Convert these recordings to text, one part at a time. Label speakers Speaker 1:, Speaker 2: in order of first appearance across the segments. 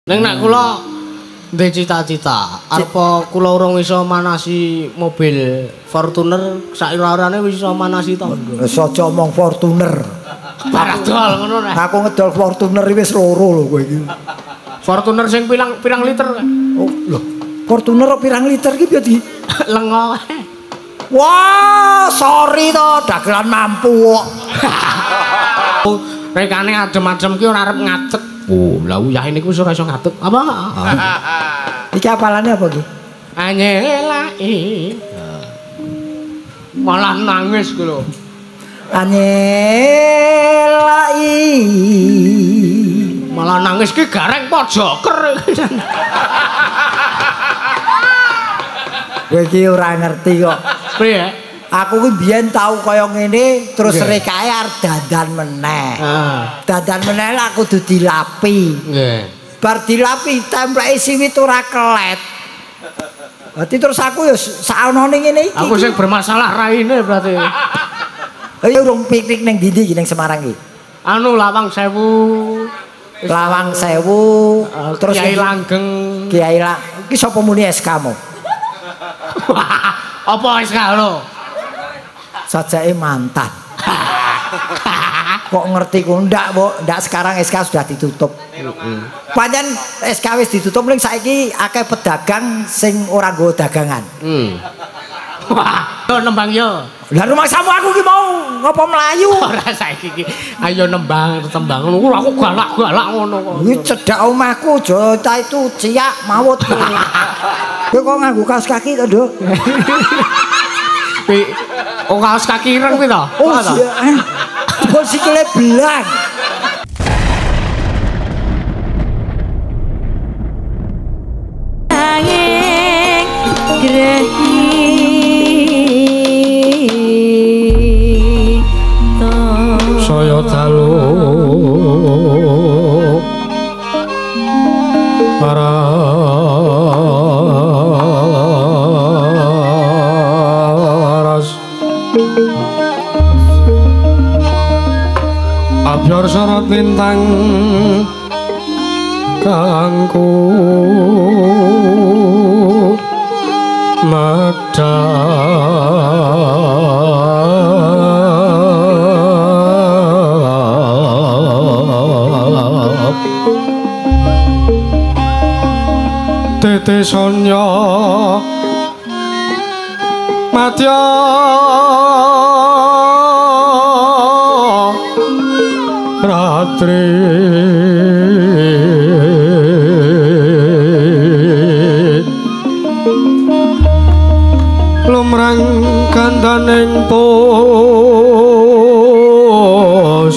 Speaker 1: Ning nek kula ndek cita-cita, arepa kula urung iso manasi mobil Fortuner, saira-irane wis iso manasi to.
Speaker 2: Wis aja omong Fortuner.
Speaker 1: Padahal ngono nek.
Speaker 2: Aku ngedol Fortuner wis loro lho kowe iki.
Speaker 1: Fortuner sing pirang liter.
Speaker 2: Oh, lho. Fortuner pirang liter iki piye di?
Speaker 1: Lengo.
Speaker 2: Wah, sorry to, dagelan mampu kok.
Speaker 1: Rekane adem-adem ki ora arep ngacet. Oh, lah uyah niku wis ora iso ngatut. Apa?
Speaker 2: Iki apalane apa iki?
Speaker 1: Anyelai. Malah nangis ku lho.
Speaker 2: Anyelai.
Speaker 1: Malah nangis ki gareng pojoker.
Speaker 2: Kowe iki ora ngerti kok.
Speaker 1: Piye?
Speaker 2: Aku ki biyen tau kaya ngene terus rekae arep dandan meneh. Dandan meneh lak kudu dilapi.
Speaker 1: Nggih.
Speaker 2: Bar dilapi templeke siwit ora kelet. Berarti terus aku ya saonone ngene iki.
Speaker 1: Aku sing bermasalah raine berarti.
Speaker 2: Ayo urung piknik ning ndi iki ning Semarang iki?
Speaker 1: Anu Lawang Sewu.
Speaker 2: Lawang Sewu, terus
Speaker 1: Kiai Langgeng.
Speaker 2: Kiai Langgeng. Iki sapa muni SK-mu?
Speaker 1: Apa SK lho?
Speaker 2: Sajake mantan. Kok ngerti ku ndak, Mbok? Ndak sekarang SK sudah ditutup. Pancen SK wis ditutup ning saiki akeh pedagang sing ora nggo dagangan.
Speaker 1: Wah, yo nembang yo.
Speaker 2: Lah rumah samu aku ki mau ngopo melayu?
Speaker 1: Ora saiki iki. Ayo nembang tembang ngono aku galak-galak ngono kok.
Speaker 2: Iki cedhak omahku aja ta itu ciak mawut. Kowe kok nganggo kaos kaki to, Nduk?
Speaker 1: Oh kaos kaki ireng kuwi to?
Speaker 2: Oh iya. Bol sikile belang.
Speaker 3: Angin grehi to
Speaker 1: saya dalu para Abyor sorot lintang kangku madhap tete sonya madya ratri lumrang kandaning pos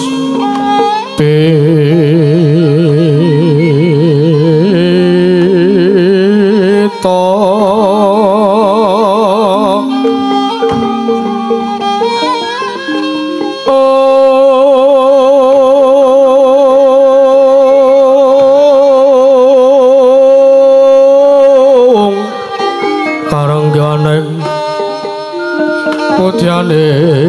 Speaker 1: pito putyane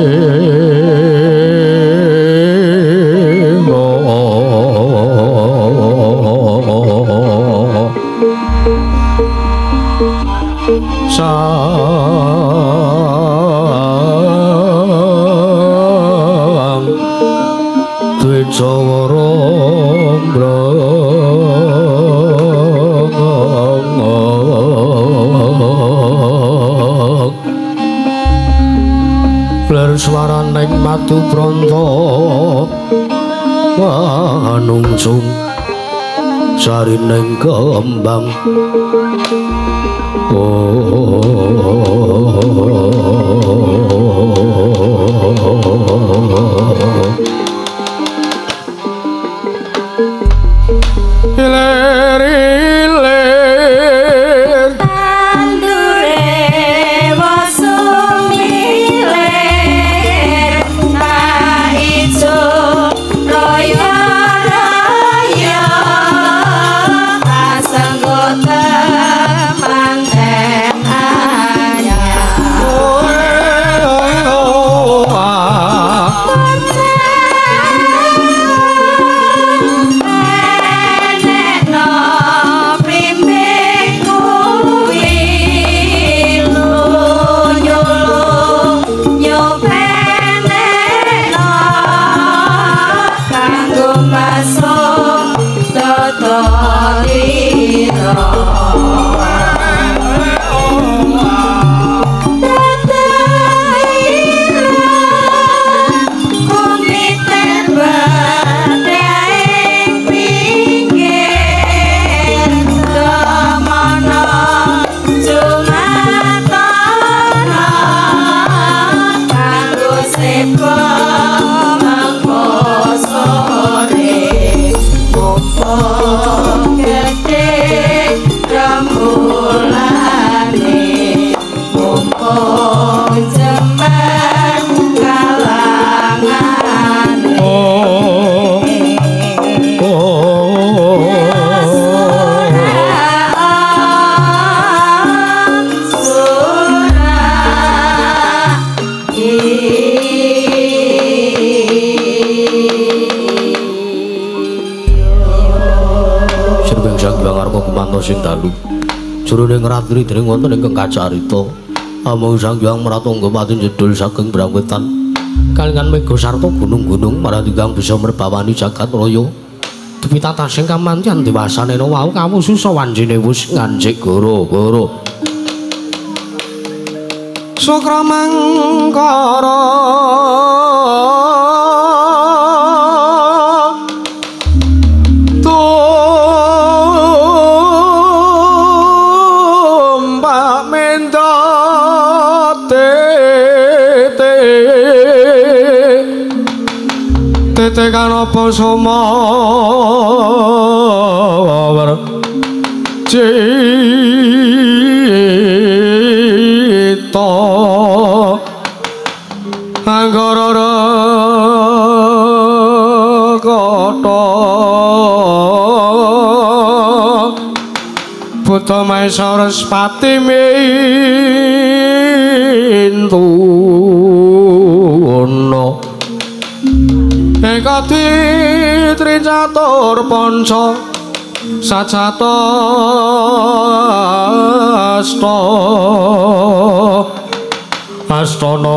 Speaker 1: sang duwe jawara swaraning matu pranta manungsung sarining kembang sing dalu jroning ratri dening wonten ingkang kacarita amung Sang Hyang Pratangga pati jedul saking Brawetan kalingan mega sarta gunung-gunung marang bisa merbawani jagat raya depi tatah sing kamantian dewasane wau kawususa wanjine wis ngancik goro-goro Sukramangkara tekan apa somawar cita anggara kata Buta Maesarespati mintuna Ekati tricatur panca sacata astana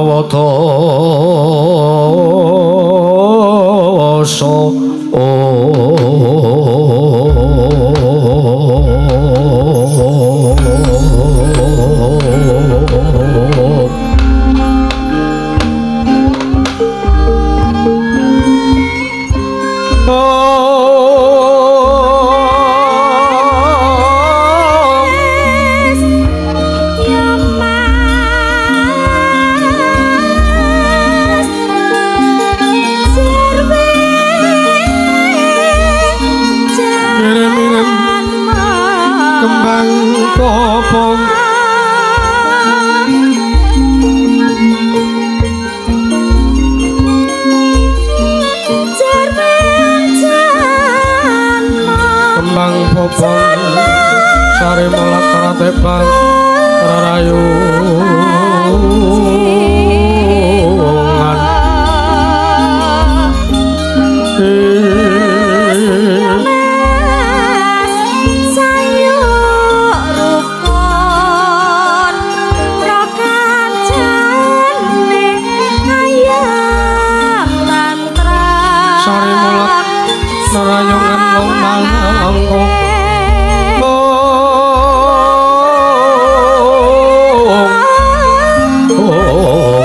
Speaker 1: wadasa Sari molat karatebang rarayungan
Speaker 3: sayu rukun rokajane ayam mantra
Speaker 1: Sari molat rarayungan wong mangko oh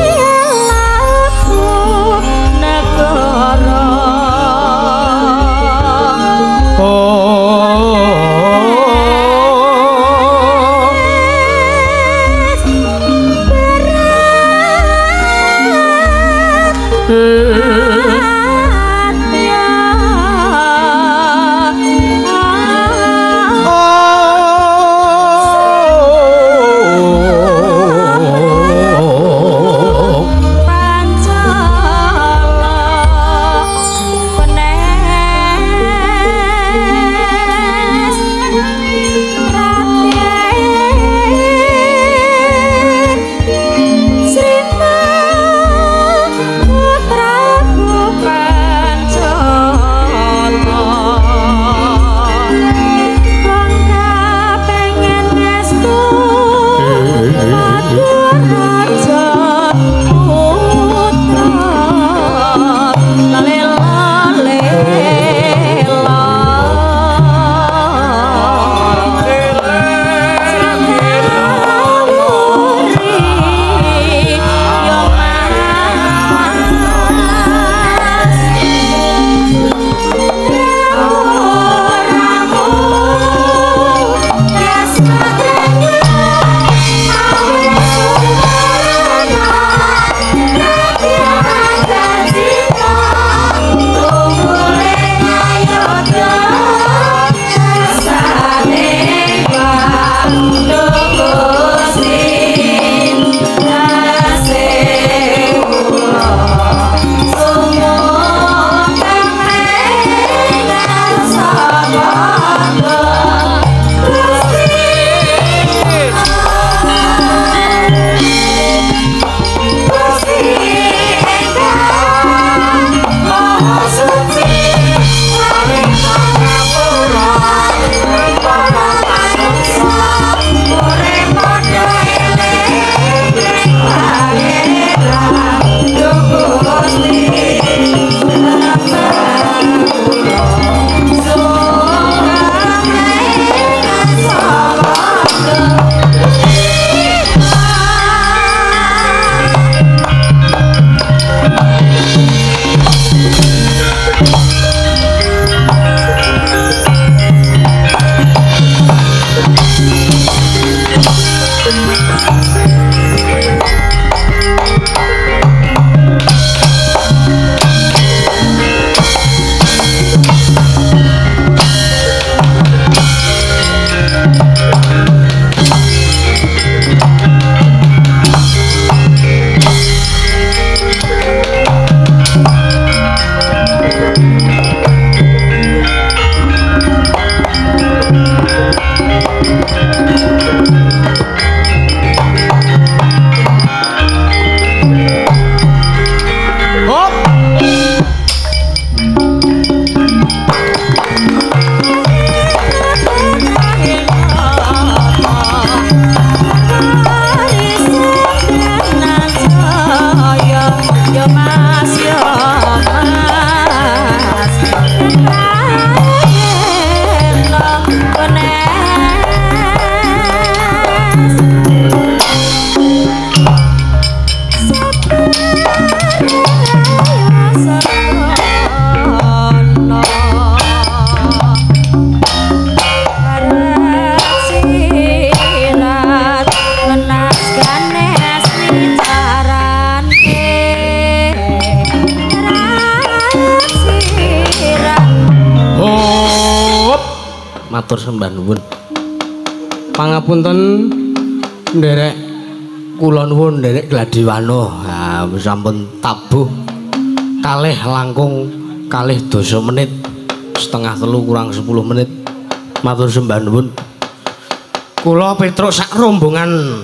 Speaker 1: Matur sembah nuwun. Pangapunten nderek kula nuwun nderek Gladiwano. Ha sampun tabuh kalih langkung kalih dosa menit. Setengah telu kurang 10 menit. Matur sembah nuwun. Kula Petruk sak rombongan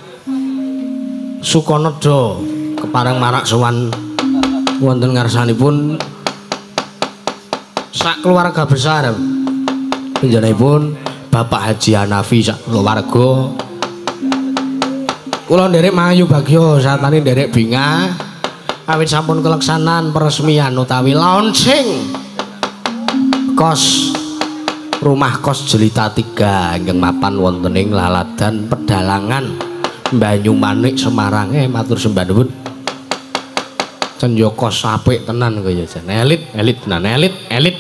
Speaker 1: Sukanada kepareng marak sowan wonten ngarsanipun sak keluarga besar. Panjenenganipun Bapak Haji Hanafi sak keluarga. Kula nderek Mayu Bagyo satane nderek Binga awit sampun keleksanan peresmian utawi launching kos rumah kos Jelita 3 ingkang mapan wonten ing Laladan Pedalangan Banyumanik Semarang. Matur sembah nuwun. Jan yo kos apik tenan kaya jan. Elit tenan, elit.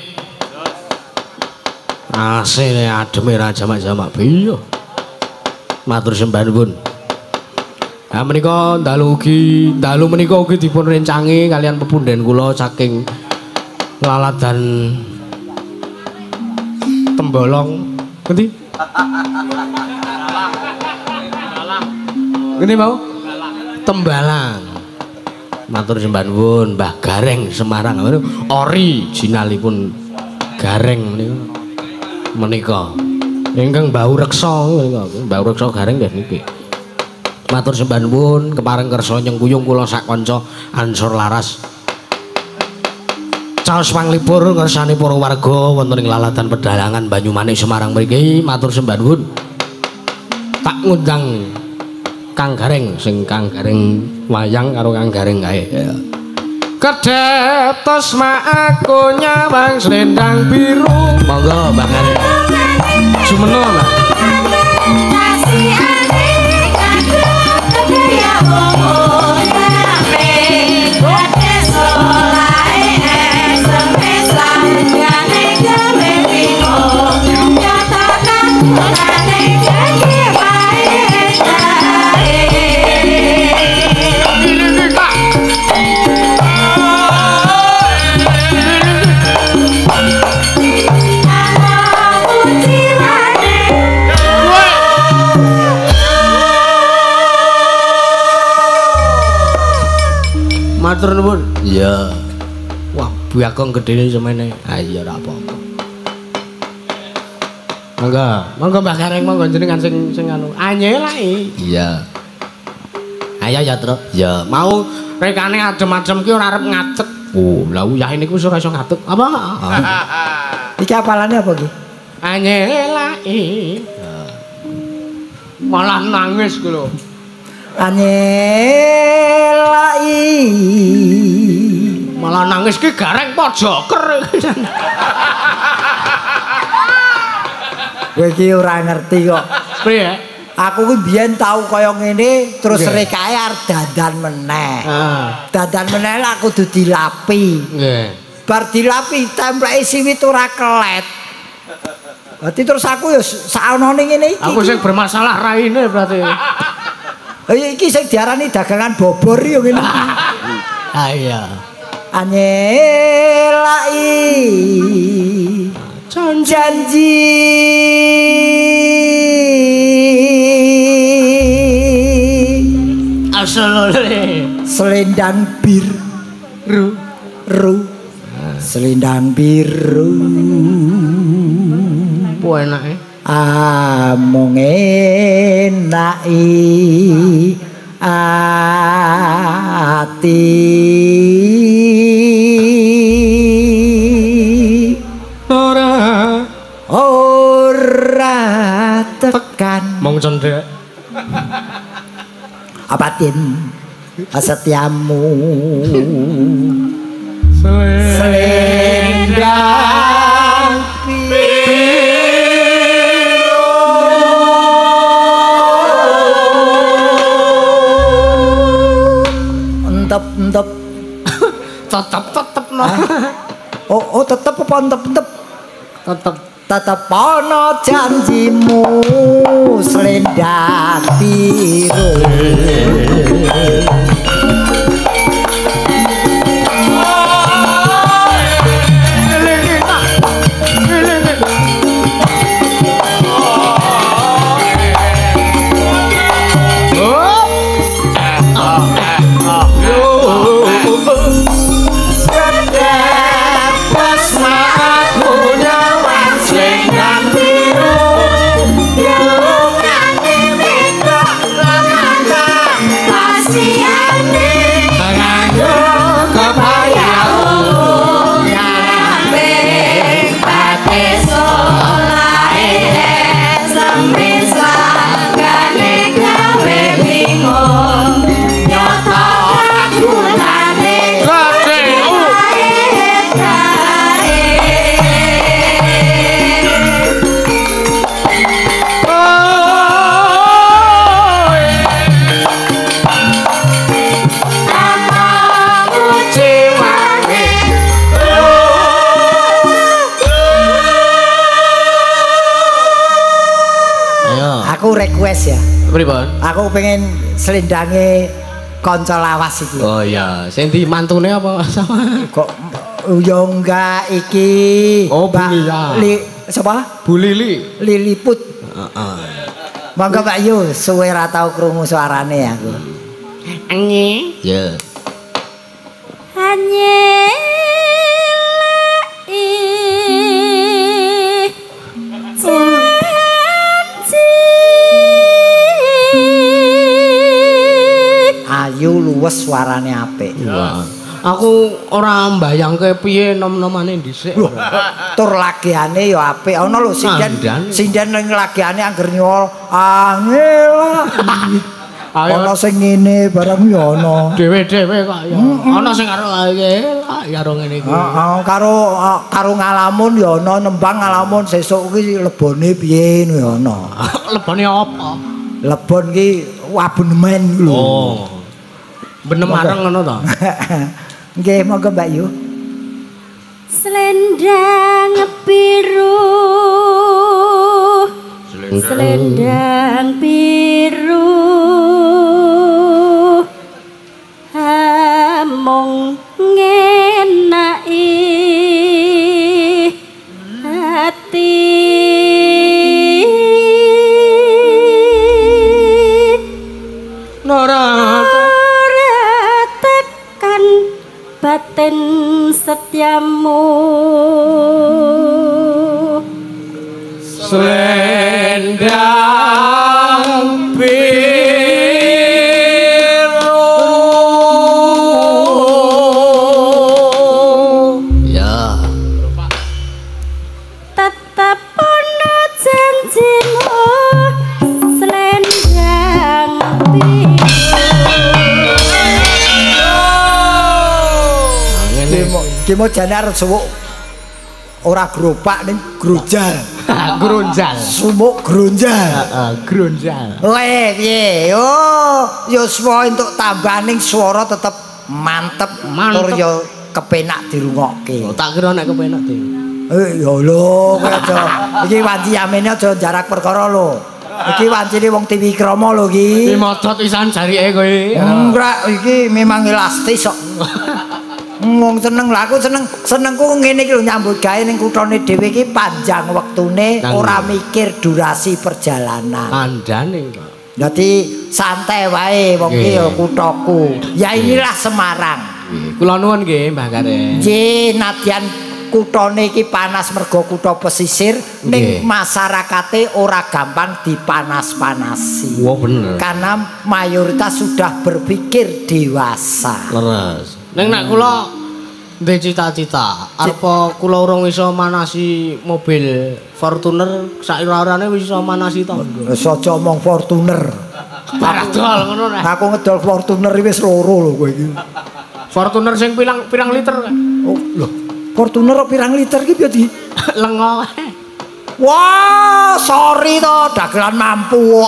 Speaker 1: Asine ademe ra jamak-jamak piye. Matur sembah nuwun. Ha menika dalu menika ugi dipun rencangi kalian pepundhen kula saking Laladan Tembolong. Ngendi? Ngendi mau? Tembalang. Matur sembah nuwun Mbah Gareng Semarang. Originalipun Gareng menika. Ingkang Mbau Reksa menika. Mbau Reksa Gareng nggih niki. Matur sembah nuwun kepareng kersa nyengkuyung kula sak kanca Ansor Laras. Caos panglipur ngersani para warga wonten ing Laladan Pedalangan Banyumanik Semarang mriki. Matur sembah nuwun. Tak ngundang Kang Gareng sing Kang Gareng wayang karo Kang Gareng kae. Kedhetos mak aku nyawang selendang biru. Monggo Mbak Gareng. Sumeno Mbak. Matur nuwun. Iya. Wah, buyakong gedene semene. Ah iya ora apa-apa. Monggo Mbah Gareng monggo jenengan sing anu. Anyelaki. Iya. Ayo ya, Tru. Ya, mau rekane adem-adem ki ora arep ngadeg. Oh, lah uyah niku wis ora iso ngadeg. Apa?
Speaker 2: Iki apalane apa iki?
Speaker 1: Anyelaki. Malah nangis ku lho.
Speaker 2: Anyelaki.
Speaker 1: Malah nangis ki Gareng Pojoker.
Speaker 2: Kowe iki ora ngerti kok.
Speaker 1: Piye?
Speaker 2: Aku ki biyen tau kaya ngene terus rekae arep dandan meneh. Dandan meneh aku kudu dilapi.
Speaker 1: Nggih.
Speaker 2: Bar dilapi templeke siwit ora kelet. Berarti terus aku ya saonone ngene iki.
Speaker 1: Aku sing bermasalah raine berarti.
Speaker 2: Iki sing diarani dagangan bobor yo ngene.
Speaker 1: Ah iya.
Speaker 2: Anyelaki janji
Speaker 1: asalole
Speaker 2: selendang biru selendang biru
Speaker 1: apa enake
Speaker 2: among enaki ati ora tekan
Speaker 1: mong cendhek
Speaker 2: apatin setiamu selendang entep tetep no. Oh tetep apa entep tetep ana janjimu selendang biru. Aku request ya.
Speaker 1: Pripun?
Speaker 2: Aku pengen selendange kanca lawas iki.
Speaker 1: Oh iya, sing di mantune apa sama?
Speaker 2: Kok yo enggak iki.
Speaker 1: Oh, Bu Lila.
Speaker 2: Sapa?
Speaker 1: Bu Lili.
Speaker 2: Liliput.
Speaker 1: Heeh.
Speaker 2: Monggo Pak Yu, suwe ra tau krungu suarane aku.
Speaker 3: Anyi.
Speaker 1: Ya.
Speaker 3: Anyi.
Speaker 2: Ayu luwes suarane apik.
Speaker 1: Wah. Aku ora mbayangke piye nom-nomane dhisik.
Speaker 2: Tur lagiane ya apik. Ana lho sinden ning lagiane angger nyol angel. Ana sing ngene barang ya ana.
Speaker 1: Dewe-dewe kok ya. Ana sing karo karo ngene iki.
Speaker 2: Heeh, karo ngalamun ya ana nembang ngalamun sesuk iki lebone piye ya ana.
Speaker 1: Lebone apa?
Speaker 2: Lebon ki abonemen lho.
Speaker 1: Oh. Benem areng ngono to.
Speaker 2: Nggih, monggo Mbak Yu.
Speaker 3: Selendang biru. Selendang biru. Among ngenai hati.
Speaker 1: Nora
Speaker 3: tekan batin setiamu.
Speaker 1: Selendang biru. Ya.
Speaker 3: Tetap ono janjimu. Selendang biru.
Speaker 2: Ki mau jane arep suwuk ora gropak ning grojal.
Speaker 1: Gronjal.
Speaker 2: Sumuk gronjal.
Speaker 1: Heeh, gronjal.
Speaker 2: Weh piye? Oh, yo suwe entuk tambahaning swara tetep mantep. Tur yo kepenak dirungokke.
Speaker 1: Oh, tak kira nek kepenak deh.
Speaker 2: Yo lho, kowe aja. Iki wanci amene aja jarak perkara lho. Iki wancine wong TV Krama lho iki.
Speaker 1: Iki modot pisan jarike kowe.
Speaker 2: Enggak, iki memang elastis kok. Wong seneng lah, aku senengku ngene iki lho nyambut gawe ning kuthane dhewe iki panjang wektune, ora mikir durasi perjalanan.
Speaker 1: Andane kok.
Speaker 2: Dadi santai wae wong iki ya kuthaku. Ya inilah Semarang.
Speaker 1: Kula nuwun nggih Mbah Karen.
Speaker 2: Nggih, nadyan kuthane iki panas mergo kutha pesisir, ning masyarakate ora gampang dipanas-panasi.
Speaker 1: Wah bener.
Speaker 2: Karena mayoritas sudah berpikir dewasa.
Speaker 1: Leres. Ning nek kula ndek cita-cita, arep kula urung iso manasi mobil Fortuner, saira-irane wis iso manasi to.
Speaker 2: Wis aja omong Fortuner.
Speaker 1: Parah dol ngono nek.
Speaker 2: Aku ngedol Fortuner wis loro lho kowe iki.
Speaker 1: Fortuner sing pirang liter.
Speaker 2: Oh, lho. Fortuner pirang liter iki piye di?
Speaker 1: Lengo.
Speaker 2: Wah, sorry to, dagelan mampu kok.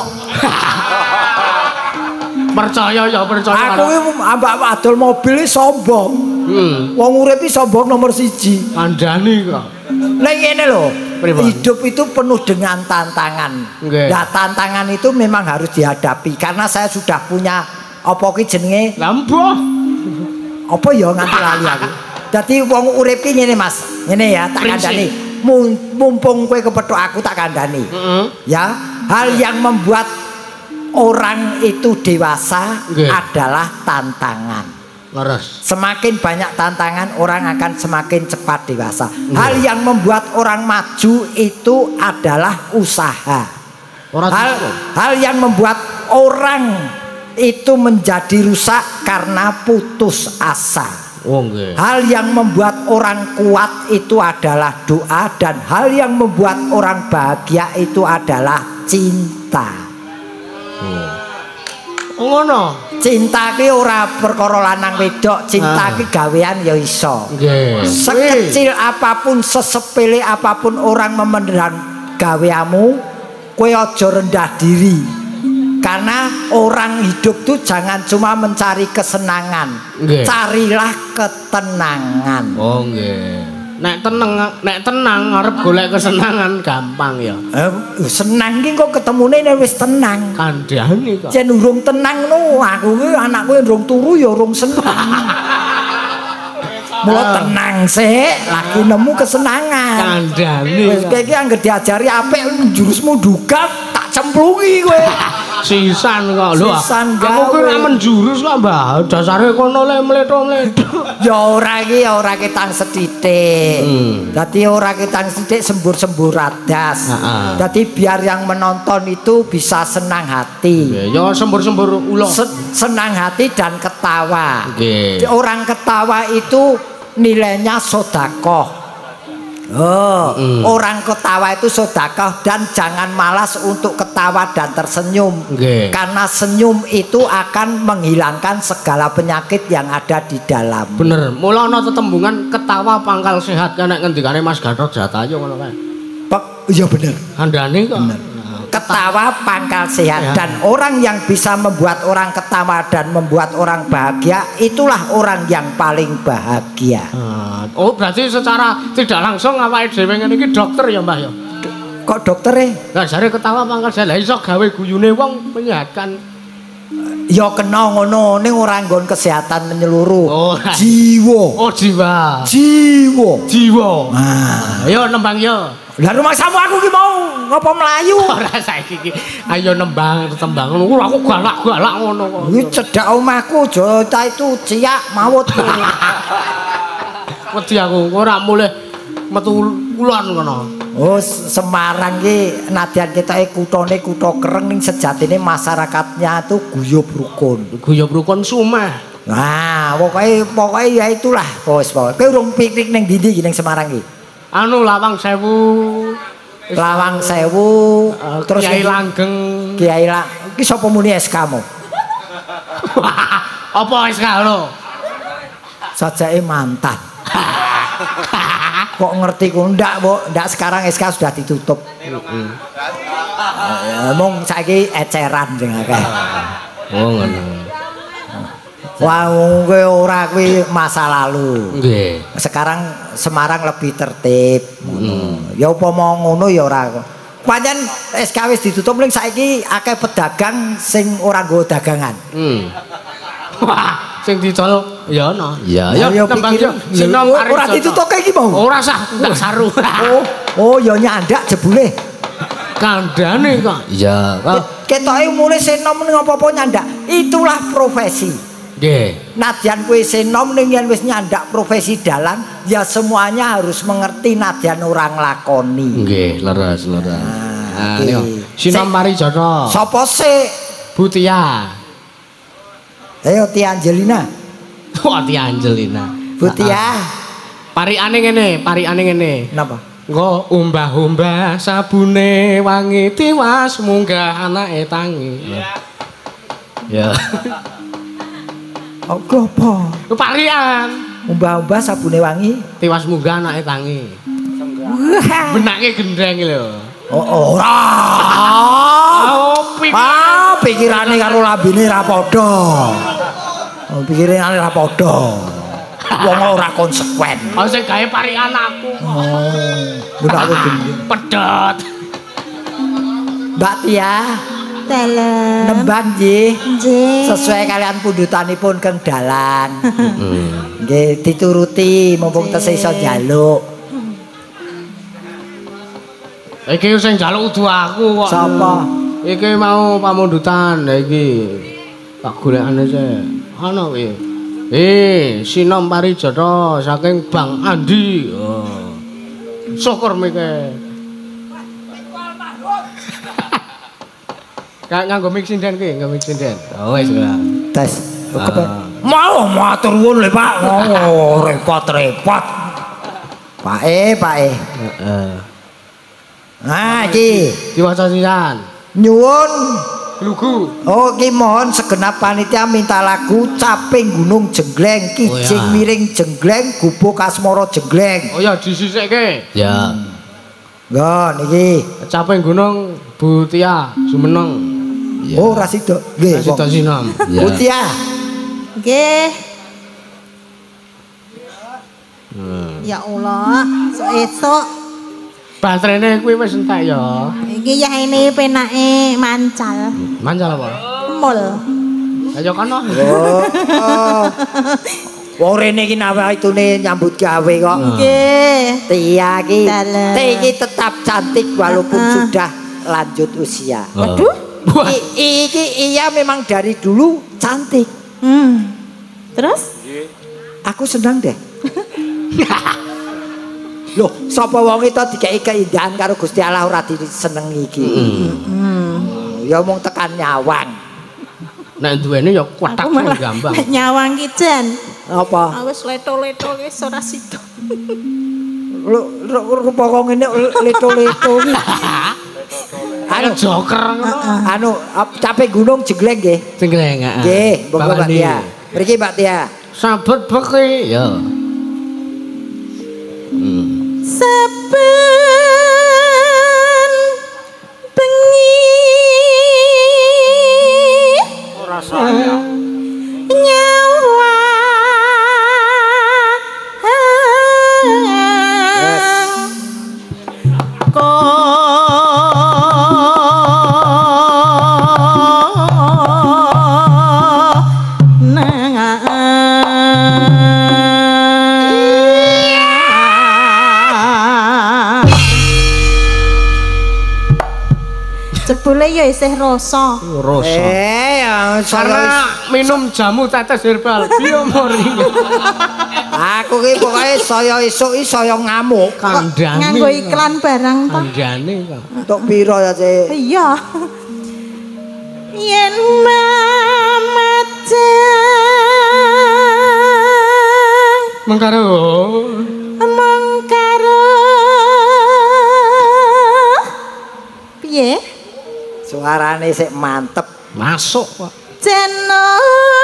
Speaker 1: Percaya ya percaya.
Speaker 2: Aku iki ambak adol mobil sombong. Wong urip iki sombong nomor 1.
Speaker 1: Kandhani kok.
Speaker 2: Lah ngene lho.
Speaker 1: Pripun?
Speaker 2: Hidup itu penuh dengan tantangan.
Speaker 1: Nggih.
Speaker 2: Nah, tantangan itu memang harus dihadapi karena saya sudah punya apa ki jenenge?
Speaker 1: Lampuh.
Speaker 2: Apa ya nganti lali aku. Dadi wong urip ki ngene Mas. Ngene ya, tak kandhani. Mumpung kowe kepethuk aku tak kandhani. Ya, hal yang membuat orang itu dewasa adalah tantangan.
Speaker 1: Leres.
Speaker 2: Semakin banyak tantangan orang akan semakin cepat dewasa. Hal yang membuat orang maju itu adalah usaha. Hal yang membuat orang itu menjadi rusak karena putus asa. Hal yang membuat orang kuat itu adalah doa, dan hal yang membuat orang bahagia itu adalah cinta.
Speaker 1: Ngono.
Speaker 2: Cinta ki ora perkara lanang wedok, cinta ki gawean ya iso. Sekecil apapun, sesepele apapun orang memandang gaweamu, kowe aja rendah diri. Karena orang hidup tuh jangan cuma mencari kesenangan, carilah ketenangan.
Speaker 1: Oh nggih. nek tenang arep golek kesenangan gampang ya.
Speaker 2: Senang ki kok ketemune nek wis tenang.
Speaker 1: Kandhane kok.
Speaker 2: Yen urung tenang no, aku ki anakku urung turu ya urung senang. Mula tenang sik, lagi nemu kesenangan.
Speaker 1: Kandhane.
Speaker 2: Wis kowe iki anggere diajari apik jurusmu duga tak cemplungi kowe.
Speaker 1: Sisan kok lho.
Speaker 2: Sisan
Speaker 1: aku ki nek menjurus kok Mbah, dasare kono le mletho-mletho.
Speaker 2: Ya ora iki ya ora ketang sethithik. Dadi ora ketang sethithik sembur-sembur adas. Dadi biar yang menonton itu bisa senang hati.
Speaker 1: Ya sembur-sembur ulo.
Speaker 2: Senang hati dan ketawa.
Speaker 1: Nggih.
Speaker 2: Orang ketawa itu nilainya sedekah. Orang ketawa itu sedekah dan jangan malas untuk ketawa dan tersenyum. Karena senyum itu akan menghilangkan segala penyakit yang ada di dalam.
Speaker 1: Bener, mula ana tetembungan ketawa pangkal sehat kan nek ngendikane Mas Gatot Jatayu ngono kae.
Speaker 2: Iya bener.
Speaker 1: Handane kok.
Speaker 2: Bener. Ketawa pangkal sehat dan orang yang bisa membuat orang ketawa dan membuat orang bahagia itulah orang yang paling bahagia.
Speaker 1: Oh berarti secara tidak langsung awake dhewe ngene iki dokter ya Mbah ya.
Speaker 2: Kok dokter e?
Speaker 1: Lah jare ketawa pangkal sehat lha iso gawe guyune wong menyehatkan.
Speaker 2: Ya kena ngono ning ora nggon kesehatan menyeluruh.
Speaker 1: Jiwa. Oh jiwa.
Speaker 2: Jiwa.
Speaker 1: Nah, ayo nembang yo.
Speaker 2: Lah rumah samu aku ki mau ngopo melayu?
Speaker 1: Ora saiki iki. Ayo nembang tembang ngono aku galak-galak ngono kok.
Speaker 2: Iki cedhak omahku aja ta itu ciak mawut.
Speaker 1: Wedi aku ora mulih metu kulon ngono.
Speaker 2: Oh Semarang ki nadyan ketoke kuthane kutha kereng ning sejatine masyarakatnya tuh guyub rukun.
Speaker 1: Guyub rukun sumeh.
Speaker 2: Nah, pokoke ya itulah. Wis pokoke kowe urung piknik ning ndi ning Semarang ki?
Speaker 1: Anu Lawang Sewu.
Speaker 2: Lawang Sewu, terus
Speaker 1: Kiai Langgeng.
Speaker 2: Kiai Langgeng. Ki sapa muni SK-mu?
Speaker 1: Apa SK lo?
Speaker 2: Sajake mantan. Kok ngerti ku ndak, Bu? Ndak sekarang SK sudah ditutup. Mong saiki eceran sing akeh.
Speaker 1: Oh ngono.
Speaker 2: Wah, kowe ora kuwi masa lalu.
Speaker 1: Nggih.
Speaker 2: Sekarang Semarang lebih tertib ngono. Ya upama ngono ya ora. Pancen SK wis ditutup ning saiki akeh pedagang sing ora nggo dagangan.
Speaker 1: Wah, sing dicol ya ana. Ya tembang yo.
Speaker 2: Ora ditutuke iki mau.
Speaker 1: Ora sah, ndak saru.
Speaker 2: Oh, ya nyandak jebule.
Speaker 1: Kandhane kok. Iya.
Speaker 2: Ketoke umure senom ning apa-apa nyandak. Itulah profesi.
Speaker 1: Nggih.
Speaker 2: Nadyan kowe senom ning yen wis nyandak profesi dalang, ya semuanya harus mengerti nadyan orang lakoni.
Speaker 1: Nggih, leres. Nah, niku. Sinom Parijata.
Speaker 2: Sapa sih?
Speaker 1: Bu Tia.
Speaker 2: Ayo Tia Angelina.
Speaker 1: Wah, Tia Angelina.
Speaker 2: Bu Tia.
Speaker 1: Parikane ngene.
Speaker 2: Napa?
Speaker 1: Engko umbah-umbah sabune wangi tiwas munggah anake tangi. Ya.
Speaker 2: Ogo apa?
Speaker 1: Parian.
Speaker 2: Umbah-umbah sabune wangi
Speaker 1: tiwas munggah anake tangi. Benake gendeng lho.
Speaker 2: Oh, ora. Pikirane karo lambene ra padha. Oh, pikirane ra padha. Wong ora konsekuen.
Speaker 1: Oh, sing gawe parian aku.
Speaker 2: Oh, benake gendeng.
Speaker 1: Pedhot.
Speaker 2: Mbak Tia.
Speaker 3: Dalam
Speaker 2: Nembang nggih.
Speaker 3: nggih.
Speaker 2: Sesuai kalian pundutanipun keng dalan. Nggih dituruti mumpung tesih iso njaluk.
Speaker 1: Iki sing njaluk udu aku kok.
Speaker 2: Sapa?
Speaker 1: Iki mau pamundutan iki. Tak golekane sik. Ana kuwi. Sinom Parijata saking Bang Andi. Oh. Syukur mike. Nganggo mik sinden ki, nganggo mik sinden. Oh wis ora.
Speaker 2: Tes. Mau matur nuwun lho Pak. Oh, repot-repot. Pak E.
Speaker 1: Heeh.
Speaker 2: Nah, iki
Speaker 1: Diwaca sisan.
Speaker 2: nyuwun
Speaker 1: Glugu.
Speaker 2: Oh, ki mohon segenap panitia minta lagu Caping Gunung Jenggleng, Kijing Miring Jenggleng, Gubuk Asmara Jenggleng.
Speaker 1: Oh ya disisikke. Ya.
Speaker 2: Nggon iki.
Speaker 1: Caping Gunung Bu Tia Jumeneng.
Speaker 2: Oh, Rasido. Nggih.
Speaker 1: Rasido Sinom.
Speaker 2: Bu Tia.
Speaker 3: Nggih. Ya Allah, esok
Speaker 1: Baterainya kuwi wis entek ya.
Speaker 3: iki ya ini penake mancal.
Speaker 1: Mancal apa?
Speaker 3: Mul.
Speaker 1: Ayo kono.
Speaker 2: Wong rene iki nawitune nyambut gawe kok.
Speaker 3: Nggih.
Speaker 2: Tia iki.
Speaker 3: Dalem.
Speaker 2: Tia iki tetap cantik walaupun sudah lanjut usia.
Speaker 3: Waduh.
Speaker 2: Iki iya memang dari dulu cantik.
Speaker 3: Terus?
Speaker 2: Aku senang deh. Loh, sapa wong itu dikei keindahan karo Gusti Allah ora disenengi iki. Ya mung tekan nyawang.
Speaker 1: Nek duwene ya kuatak gampang.
Speaker 3: Nyawang ki jan.
Speaker 2: Apa?
Speaker 3: Wis leto-leto wis ora sida.
Speaker 2: Rupa kok ngene leto-leto iki.
Speaker 1: Anu joker
Speaker 2: Anu capek gunung jegleng nggih.
Speaker 1: Jegleng, heeh.
Speaker 2: Nggih, monggo Mbak Tia. Mriki Mbak Tia.
Speaker 1: Sabet beki ya.
Speaker 3: Saben bengi
Speaker 1: Ora sayang.
Speaker 3: nyawa jebule ya isih rasa.
Speaker 1: Rasa.
Speaker 2: Ya
Speaker 1: Karena minum jamu tetes herbal biomori.
Speaker 2: aku ki pokoke saya esuk iki saya ngamuk.
Speaker 1: Kandhane.
Speaker 3: Nganggo iklan barang to.
Speaker 1: Kandhane kok.
Speaker 2: Untuk piro ya, Cik?
Speaker 3: Iya. Yen mamajang
Speaker 1: Mengkaro.
Speaker 3: mengkaro piye?
Speaker 2: Suarane sik mantep.
Speaker 1: Masuk kok.
Speaker 3: Jenor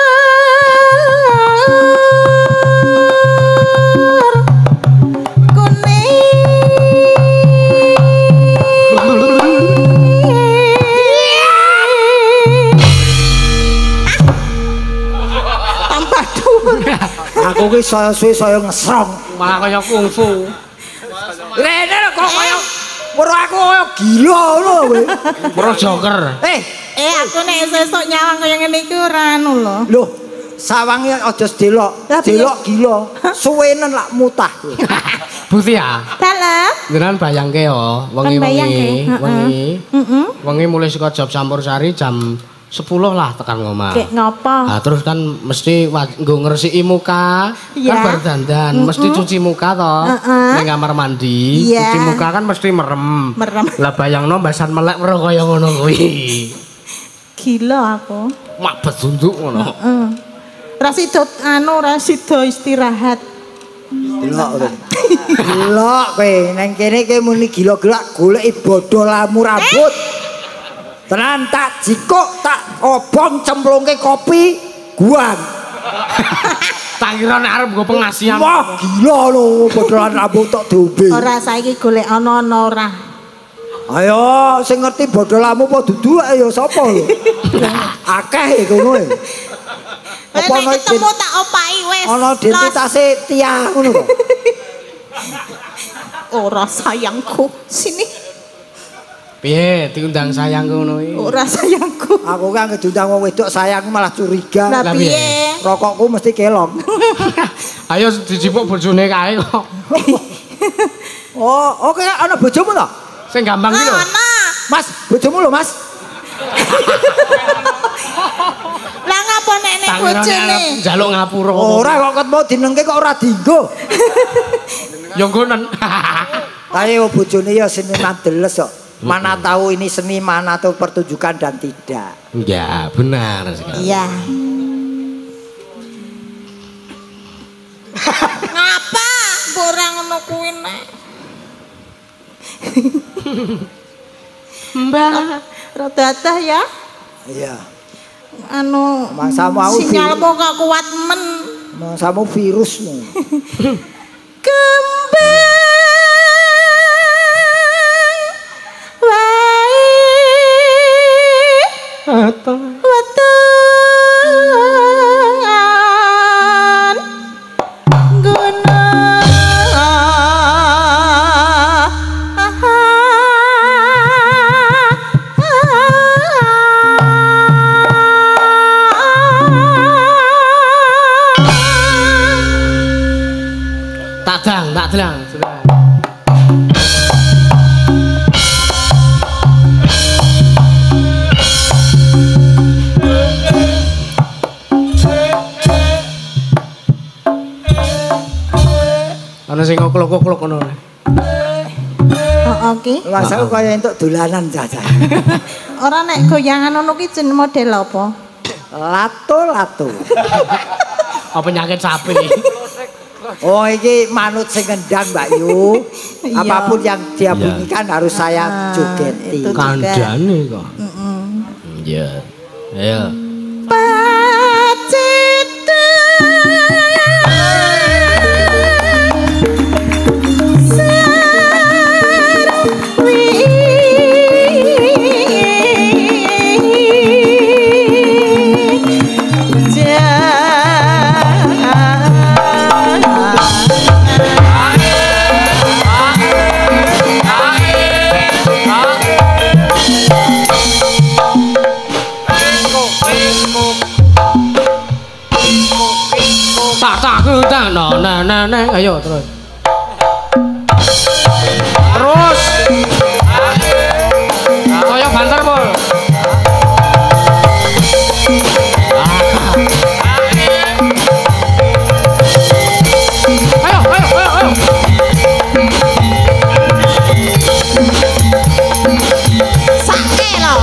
Speaker 3: kuning tanpa dur.
Speaker 2: Aku ki saya suwe saya ngesrong.
Speaker 1: Malah kaya kungfu.
Speaker 2: Rene kok kaya weruh aku kaya gila ngono kowe.
Speaker 1: Pro joker.
Speaker 3: Aku nek sesuk nyawang kaya ngene iki ora anu lho.
Speaker 2: Loh, sawange aja delok.
Speaker 3: Lah, piye?
Speaker 2: Delok gila. Suwenen lak mutah.
Speaker 1: Bukti ya.
Speaker 3: Dalam.
Speaker 1: Jenengan bayangke ya, wengi-wengi. Wengi mulai saka job Campursari jam 10 lah tekan ngomah.
Speaker 3: Kek ngopo?
Speaker 1: Nah, terus kan mesti nggo ngresiki muka,
Speaker 3: Iya.
Speaker 1: kan bar dandan, mesti cuci muka to. Ning kamar mandi,
Speaker 3: Iya.
Speaker 1: cuci muka kan mesti merem.
Speaker 3: Merem.
Speaker 1: Lah bayangno mbasan melek weruh kaya ngono kuwi.
Speaker 3: Gila aku.
Speaker 1: Mak bedunduk ngono.
Speaker 3: Ora sida anu, ora sida istirahat.
Speaker 2: Delok kowe. Delok kowe nang kene kowe muni gila-gelak goleki bodolamu rambut. Tenan tak jikuk tak obong cemplungke kopi guang.
Speaker 1: Tak kira nek arep nggo pengasihan.
Speaker 2: Wah, gila lho bodolan rambut tok diombe.
Speaker 3: Ora saiki golek ana-ana ora.
Speaker 2: Ayo sing ngerti bodolamu apa dudu ya sapa lho. Akeh ngono e. Apa
Speaker 3: Nek ketemu tak opaki wis.
Speaker 2: ana identitase Tia ngono kok.
Speaker 3: Ora sayangku, sini.
Speaker 1: Piye diundang sayang ngono iki?
Speaker 3: Ora sayangku.
Speaker 2: Aku kan ngedundang wong wedok sayang malah curiga.
Speaker 3: Lah
Speaker 1: Lah,
Speaker 3: piye?
Speaker 2: Rokokku mesti kelong.
Speaker 1: Ayo dijipuk bojone kae kok.
Speaker 2: Oh, oke ana bojomu to?
Speaker 1: Sing gampang iki lho.
Speaker 3: Ana.
Speaker 2: Mas, bojomu lho, Mas.
Speaker 3: Lah ngapa nek nek
Speaker 1: Tak kira nek
Speaker 3: bojone?
Speaker 1: arep njaluk ngapura.
Speaker 2: Ora kok ketemu dinengke kok ora dienggo.
Speaker 1: Ya nggonen.
Speaker 2: Ayo bojone ya seniman deles kok. Mana tahu ini seni, mana tahu pertunjukan dan tidak.
Speaker 1: Ya, benar sekali.
Speaker 3: Iya. Ngapa? Ora ngono kuwi nek. Mbak, rada atah ya.
Speaker 2: Iya.
Speaker 3: Anu
Speaker 2: Mangsamu aku
Speaker 3: sinyalmu kok kuat men.
Speaker 2: Mangsamu virusmu.
Speaker 3: Kembang wae wetan gunung
Speaker 1: sing ngoklok-ngoklok ngono.
Speaker 3: Heeh ki.
Speaker 2: Masaku kaya entuk dolanan jajah.
Speaker 3: Ora nek goyangan ngono ki jeneng model apa?
Speaker 2: Lato-lato.
Speaker 1: Apa penyakit sapi?
Speaker 2: Oh iki manut sing ngendang Mbak Yu. Apapun yang dia bunyikan harus saya jogeti.
Speaker 1: Kandhane kok. Iya. Ayo.
Speaker 3: Pacita
Speaker 1: Nah, ayo terus. Terus. Kaya banter, Pol. Ayo.
Speaker 3: Sake lho.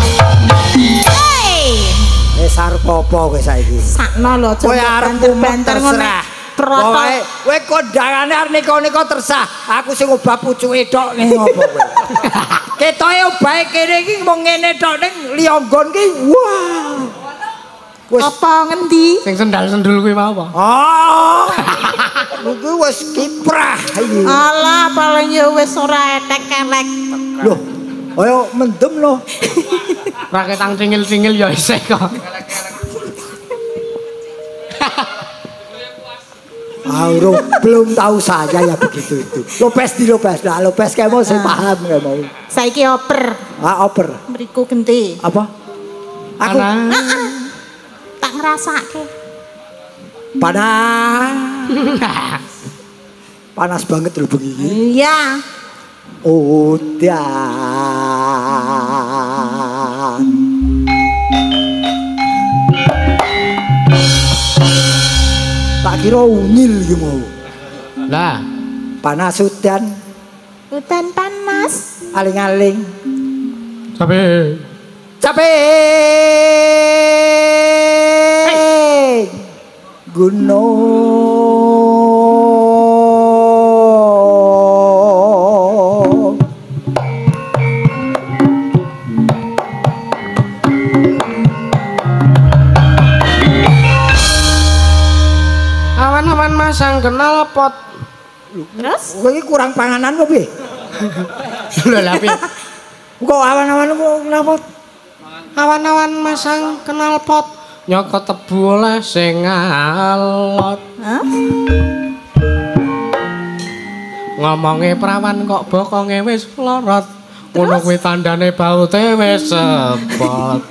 Speaker 3: Hei.
Speaker 2: Sarep apa kowe saiki?
Speaker 3: Sakno lho
Speaker 2: Kowe arep
Speaker 3: banter ngono.
Speaker 2: Kowe kondangane arep nika tersah. Aku sing obah pucuke tok ning ngopo kowe. Ketoke obahe kene iki mung ngene tok ning liyonggon ki. Wah. Wis
Speaker 3: apa ngendi?
Speaker 1: Sing sendal-sendul kuwi mau apa?
Speaker 2: Oh. Kuwi wis kiprah iki.
Speaker 3: Alah paling ya wis ora etek-elek.
Speaker 2: Loh, kaya mendem loh.
Speaker 1: Ra ketang cingil-cingil ya isih kok.
Speaker 2: Belum tahu saya ya begitu itu. Lopes. Nah, Lopes kayak mau saya paham kayak mau.
Speaker 3: Saiki oper.
Speaker 2: Oper.
Speaker 3: Mriku genti.
Speaker 2: Apa? Aku
Speaker 3: tak ngrasake.
Speaker 2: Panas banget loh begini.
Speaker 3: Iya.
Speaker 2: Udan. Tak kira unyil iki mau.
Speaker 1: Lah,
Speaker 2: panas udan.
Speaker 3: Udan panas.
Speaker 2: Aling-aling.
Speaker 1: Capek.
Speaker 2: Gunung.
Speaker 1: Awan-awan masang kenal pot.
Speaker 3: Terus?
Speaker 2: Kowe iki kurang panganan kok piye?
Speaker 1: Lho lah piye?
Speaker 2: Kok awan-awan kok kenapa?
Speaker 1: Awan-awan masang kenal pot. Nyokot tebu oleh sing alot.
Speaker 3: Hah?
Speaker 1: Ngomonge prawan kok bokonge wis lorot. Ngono kuwi tandane baute wis sepot.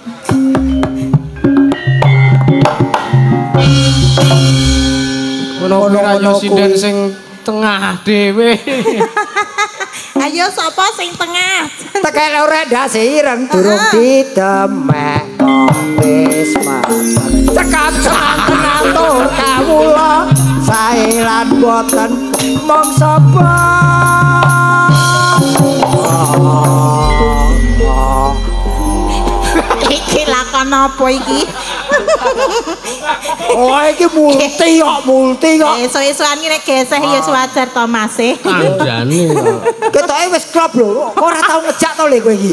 Speaker 1: Ngono kuwi rayo sinden sing tengah dhewe.
Speaker 3: Ayo sapa sing tengah?
Speaker 2: Tekel ora ndase ireng durung ditemek wis makan. Cekap semanten atur kawula sae lan boten mong sapa.
Speaker 3: Iki lakon apa iki?
Speaker 2: Oh iki multi kok.
Speaker 3: Esuk-esukan iki nek geseh ya wajar to Mas.
Speaker 1: Kandhane kok.
Speaker 2: Ketoke wis klop lho. Kok ora tau ngejak to le kowe iki.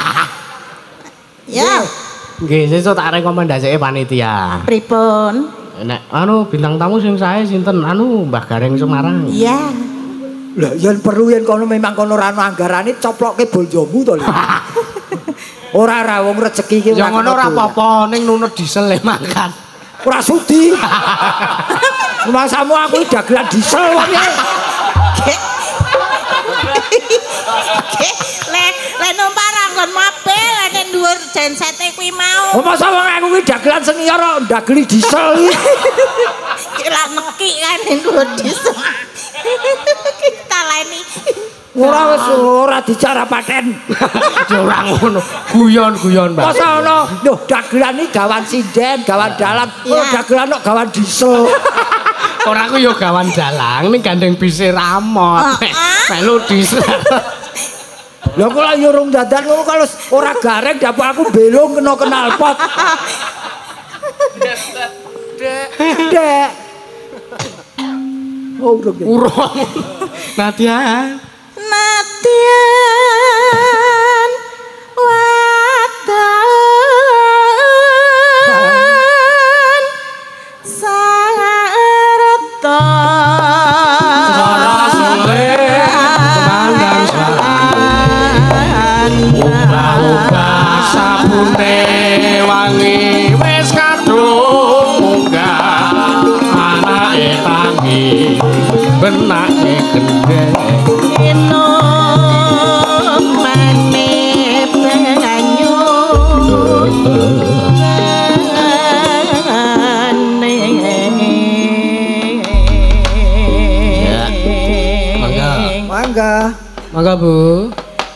Speaker 3: Ya.
Speaker 1: Nggih, sesuk tak rekomendasike panitia.
Speaker 3: Pripun?
Speaker 1: Nek bintang tamu sing sae sinten? Mbah Gareng Semarang.
Speaker 3: Iya.
Speaker 2: Lah yen perlu yen kono memang kono ora ono anggarane coplokke boljomu to lho. Ora wong rezeki iki
Speaker 1: ya ngono ora apa-apa ning nunut diesel e makan.
Speaker 2: Ora sudi. Masamu aku dagelan diesel wae.
Speaker 3: Le numpak ranggon mobil nek dhuwur jensete kuwi mau.
Speaker 2: Masa wong aku kuwi dagelan senior kok dageli diesel iki.
Speaker 3: Ki lak neki kan ning dhuwur diesel. Kita leni.
Speaker 2: Ora dicara paten.
Speaker 1: Ora ngono. Guyon-guyon, Mbak.
Speaker 2: Masa ono dagelan iki gawan sinden, gawan dalam, dagelan kok gawan diesel.
Speaker 4: Ora aku yo gawan dalang ning gandeng bise ramot. Melu diseret.
Speaker 2: Lah kok lak nyurung dadan ngono kalau ora gareng dapur aku belong kena knalpot. Dek. Oh,
Speaker 4: urung. Nadian.
Speaker 3: Nadian watan sarata
Speaker 4: sabune wangi wis kadung munggah anake tangi benake gendeng
Speaker 3: eno mane banyu
Speaker 4: mangga Bu.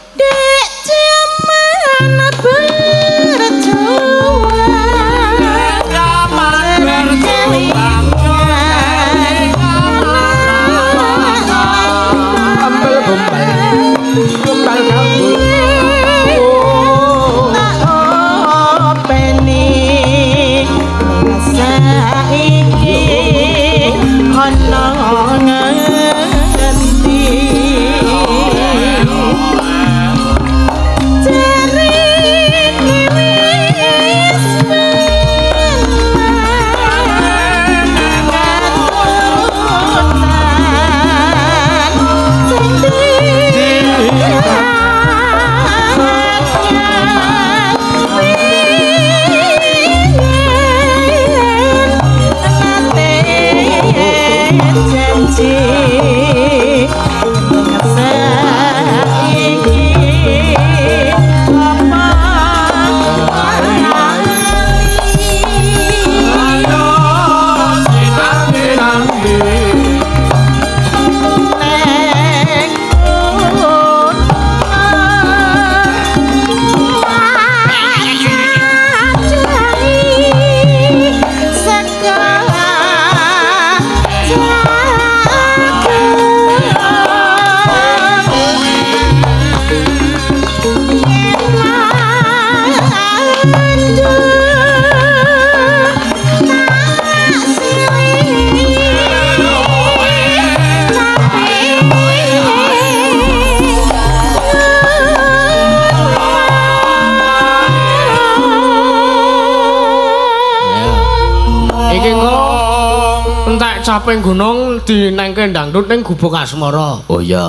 Speaker 4: Caping gunung dinengke dangdut ning Gubuk Asmara.
Speaker 1: Oh ya.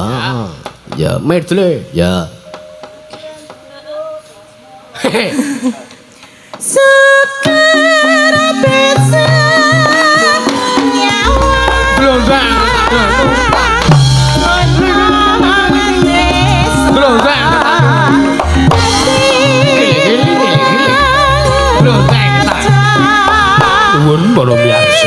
Speaker 1: Ya, medle. Ya.
Speaker 3: Sekar bisa nyawa.
Speaker 4: Blonjang. Blonjang. Blonjang. Nuwun para miyarsa.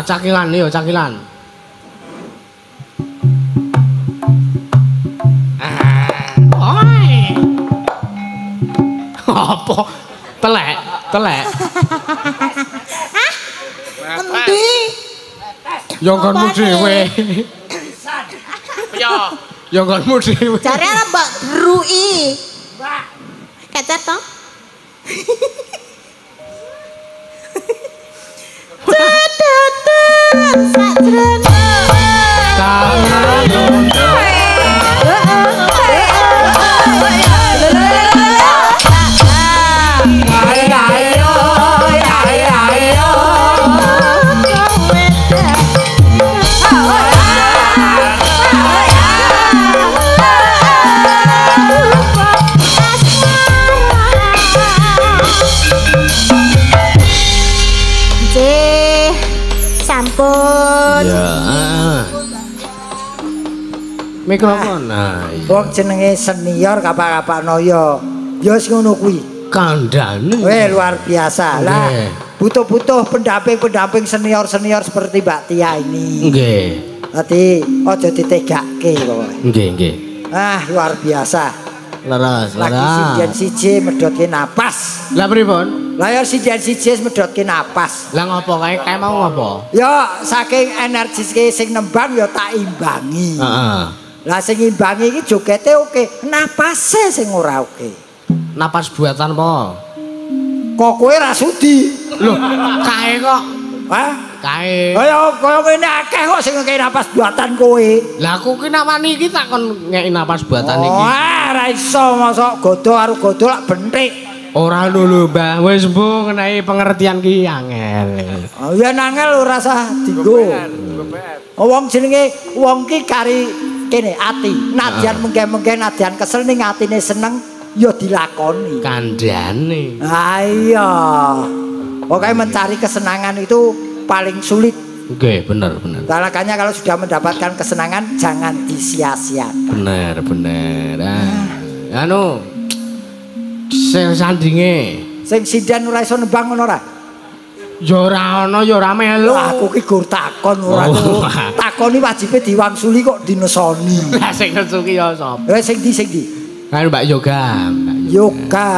Speaker 4: cakilan yo, cakilan. Oi. Apa? Telek.
Speaker 3: Endi?
Speaker 4: Yo nggonmu dhewe. Yo. Yo nggonmu dhewe.
Speaker 3: Jare arep mbok druki. Mbak. Kecet to? Cedetan sajrone. Sampun.
Speaker 1: Ya.
Speaker 4: Mikrofon.
Speaker 2: Wong jenenge senior kapak-kapakno ya. Ya wis ngono kuwi.
Speaker 1: Kandhane.
Speaker 2: Weh luar biasa. Lah butuh-butuh pendamping-pendamping senior-senior seperti Mbak Tia ini.
Speaker 1: Nggih.
Speaker 2: Dadi aja ditegake kowe.
Speaker 1: Nggih.
Speaker 2: Ah luar biasa.
Speaker 1: Leres.
Speaker 2: Lagi sidian siji medhotke napas.
Speaker 4: Lah pripun?
Speaker 2: Lah ya sidian siji medhotke napas.
Speaker 4: Lah ngopo kae mau ngopo?
Speaker 2: Ya saking energiske sing nembang ya tak imbangi.
Speaker 1: Heeh.
Speaker 2: Lah sing imbangi iki jogete oke, napase sing ora oke.
Speaker 4: Napas buatan apa?
Speaker 2: Kok kowe ra sudi?
Speaker 4: Loh, kae kok.
Speaker 2: Hah?
Speaker 4: Kae.
Speaker 2: Kaya ngene akeh kok sing ngekeki napas buatan kowe.
Speaker 4: Lah aku ki nawani iki tak kon ngeki napas buatan iki.
Speaker 2: Wah, ra iso mosok godo karo godo lak bentik.
Speaker 4: Ora lho, Mbah. Wis mbuh ngenai pengertian ki angel.
Speaker 2: Oh ya nangel ora usah dienggo. Wong jenenge wong ki kari kene ati. Nadyan mengke-mengke nadyan kesel ning atine seneng ya dilakoni.
Speaker 4: Kandhane.
Speaker 2: Ah iya. Pokoknya mencari kesenangan itu paling sulit.
Speaker 1: Oke, bener.
Speaker 2: Makanya kalau sudah mendapatkan kesenangan jangan disia-siakan.
Speaker 1: Bener.
Speaker 4: Anu sing sandinge.
Speaker 2: Sing sidan ora iso nembang ngono ora?
Speaker 4: Ya ora ana ya ora melu.
Speaker 2: Aku ki gur takon ora.
Speaker 1: Oh.
Speaker 2: Takoni wajibe diwangsuli kok dinesoni.
Speaker 4: Lah sing nesuki ya sapa?
Speaker 2: Sing di
Speaker 4: Kan Mbak Yoga.
Speaker 2: yoga.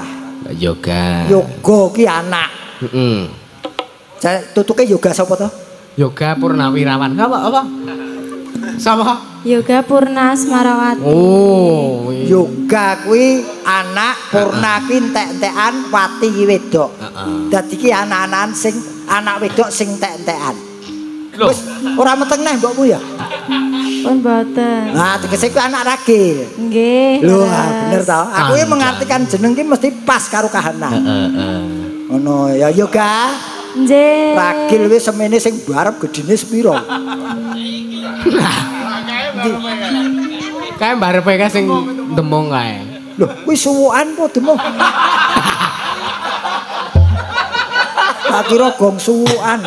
Speaker 1: Yoga.
Speaker 2: Yoga ki anak.
Speaker 4: Heeh.
Speaker 2: Tutuke yoga sapa to?
Speaker 4: Yoga Purnawirawan. Apa? Sapa?
Speaker 5: Yoga Purna Asmarawati.
Speaker 4: Oh,
Speaker 2: Yoga kuwi anak, Purna kuwi entek-entekan, Wati ki wedok. Dadi ki anak-anakan sing anak wedok sing entek-entekan.
Speaker 4: Loh,
Speaker 2: Ora meteng neh mbokmu ya?
Speaker 5: Pun boten.
Speaker 2: Nah, tegese kuwi anak ragil.
Speaker 5: Nggih.
Speaker 2: Lho, bener to. Aku ki mengartikan jeneng ki mesti pas karo kahanan. Ngono ya yoga.
Speaker 5: Nggih.
Speaker 2: Ragil wis semene sing barep gedine sepiro?
Speaker 4: kae barepe kae sing demong kae.
Speaker 2: Lho, kuwi suwukan po demong. Tak kira gong suwukan.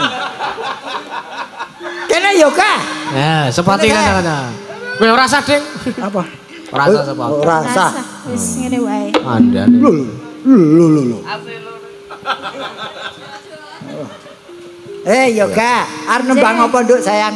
Speaker 2: Kene yoga.
Speaker 4: Ya, sepati kan. Kowe ora sah, Ding.
Speaker 2: Apa?
Speaker 4: Ora sah sapa?
Speaker 2: Ora sah.
Speaker 5: Wis ngene wae.
Speaker 4: Andane.
Speaker 2: Lho. Yoga, arep nembang apa nduk sayang?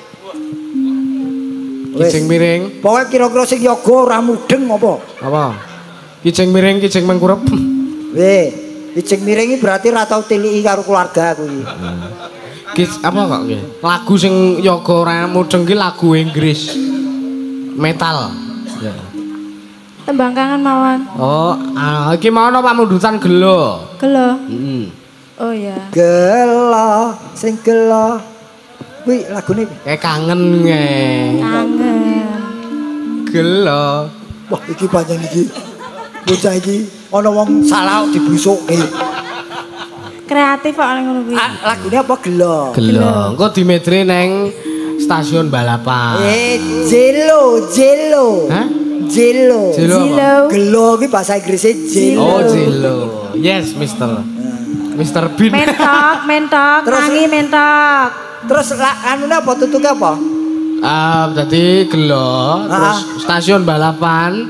Speaker 4: Kijing miring.
Speaker 2: Pokoke kira-kira sing yoga ora mudeng apa?
Speaker 4: Apa? Kijing miring, kijing mengkurep.
Speaker 2: Kijing miring iki berarti ra tau tiliki karo keluarga kuwi.
Speaker 4: Apa kok nggih? Lagu sing yoga ora mudeng ki lagu Inggris. Metal. Ya.
Speaker 5: Tembang kangen mawon.
Speaker 4: Oh, iki mau ana pamundutan gelo.
Speaker 5: Gelo.
Speaker 4: Heeh.
Speaker 5: Oh ya.
Speaker 2: Gelo, sing gelo. Kuwi lagune
Speaker 4: Kangen nge.
Speaker 5: Kangen.
Speaker 4: Gelo.
Speaker 2: wah iki panjang iki. Bocah iki ana wong salah dibusukke.
Speaker 5: Kreatif kok ngono kuwi.
Speaker 2: Lagune apa gelo?
Speaker 4: Gelo. Engko dimedre neng stasiun balapan.
Speaker 2: Jelo.
Speaker 4: Hah?
Speaker 2: Jelo.
Speaker 4: Jelo apa?
Speaker 5: Jilo.
Speaker 2: Gelo ki bahasa Inggrisnya jelo.
Speaker 4: Oh, Jelo. Yes, Mr. Bean.
Speaker 5: Mentok,
Speaker 2: Terus-
Speaker 5: tangi mentok.
Speaker 2: Terus anune apa tutuke apa?
Speaker 4: Dadi gelo, terus stasiun balapan.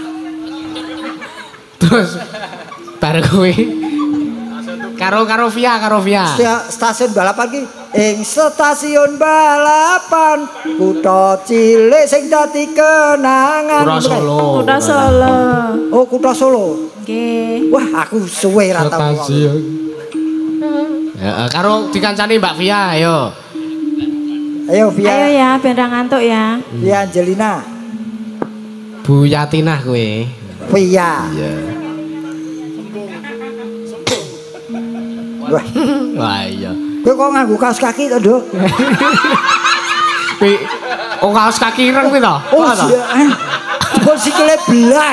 Speaker 4: Terus bareng kuwi karo Via.
Speaker 2: Stasiun balapan ki ing stasiun balapan kutha cilik sing dadi kenangan.
Speaker 1: Kutha Solo.
Speaker 5: Kutha Solo.
Speaker 2: Oh, kutha Solo.
Speaker 5: Nggih.
Speaker 2: Wah, aku suwe ra tau.
Speaker 4: Ya, karo dikancani Mbak Via ayo.
Speaker 2: Ayo Via.
Speaker 5: Ayo ya, ben ra ngantuk ya.
Speaker 2: Via Angelina.
Speaker 4: Bu Yatinah kowe.
Speaker 2: Via.
Speaker 4: Iya.
Speaker 2: Wah,
Speaker 4: Wah iya.
Speaker 2: kowe kok nganggo kaos kaki to, Dok?
Speaker 4: Pi oh kaos kaki ireng kuwi to?
Speaker 2: Oh, iya. Jebol sikile belang.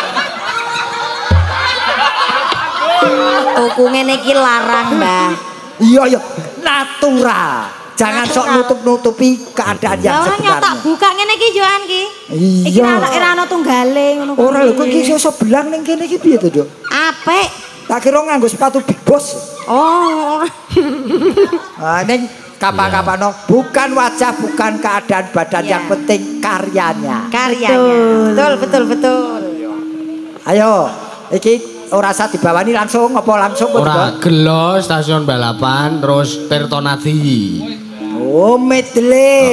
Speaker 3: Tuku ngene iki larang, Mbah.
Speaker 2: Iya, iya, natural. Jangan sok nutup-nutupi keadaan yang
Speaker 3: Ya ora
Speaker 2: sebenarnya.
Speaker 3: tak buka ngene iki Joan ki. Iki
Speaker 2: Iya.
Speaker 3: ora ana tunggale ngono.
Speaker 2: Ora lho, kok iki iso belang ning kene iki piye to, Dok?
Speaker 3: Apik.
Speaker 2: Tak kira nganggo sepatu Big Boss.
Speaker 3: Oh.
Speaker 2: Ah, ning kapan-kapano bukan wajah, bukan keadaan badan,
Speaker 3: Iya.
Speaker 2: yang penting karyanya.
Speaker 3: Karyanya. Betul.
Speaker 2: Ayo, iki ora usah dibawani langsung apa langsung kok,
Speaker 4: Ora
Speaker 2: Dok?
Speaker 4: gelo stasiun balapan terus Tirtonadi.
Speaker 2: Oh, medley.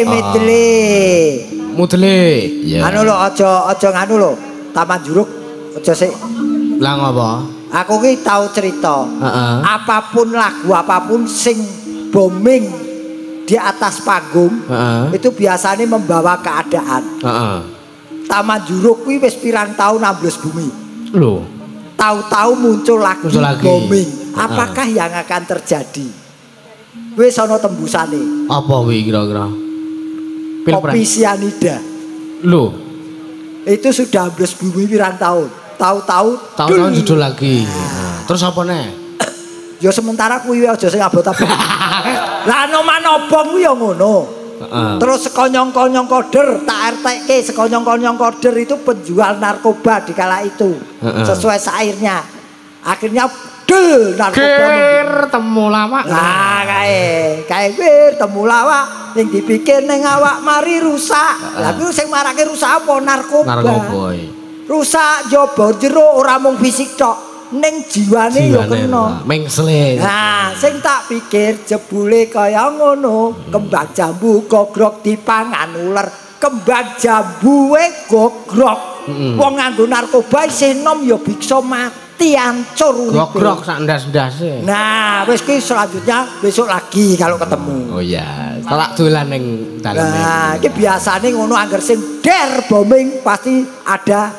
Speaker 4: Mudle. Ya.
Speaker 2: Anu lho, aja nganu lho. Taman Juruk aja sik.
Speaker 4: Lah ngopo?
Speaker 2: Aku ki tahu cerita.
Speaker 4: Heeh.
Speaker 2: Apapun lagu apapun sing booming di atas panggung
Speaker 4: Heeh.
Speaker 2: itu biasanya membawa keadaan.
Speaker 4: Heeh.
Speaker 2: Taman Juruk kuwi wis pirang tahun ambles bumi.
Speaker 4: Lho.
Speaker 2: Tahu-tahu muncul lagi booming. Apakah yang akan terjadi? Wis ana tembusane.
Speaker 4: Apa kuwi kira-kira?
Speaker 2: Kopi sianida.
Speaker 4: Lho,
Speaker 2: Itu sudah ambles bumi pirang tahun. Tahu-tahu
Speaker 4: tahun-tahun judul lagi. Terus apa nih?
Speaker 2: ya sementara kuwi aja sing abot-abot. Lah noman-obong kuwi ya ngono. Terus sekonyong-konyong koder tak RTK sekonyong-konyong koder itu penjual narkoba di kala itu. Sesuai sairnya. Akhirnya del narkoba.
Speaker 4: Kir temu lama.
Speaker 2: Nah, kae wir temu lawak sing dipikir ning awak mari rusak. Lah kuwi sing marake rusak apa? Narkoba. Rusak jaba jero ora mung fisik tok, ning jiwane ya kena.
Speaker 4: Mengsle.
Speaker 2: Nah, sing tak pikir jebule kaya ngono, kembang jambu gogrok dipangan uler, kembang jambu gogrok. Wong nganggo narkoba isih nom ya bisa mati ancur uripe.
Speaker 4: Gogrok sak ndas-ndase.
Speaker 2: Nah, wis ki selanjutnya besok lagi kalau ketemu.
Speaker 4: Oh iya, telak dolan ning dalem.
Speaker 2: Nah, iki biasane ngono angger sing der bombing pasti ada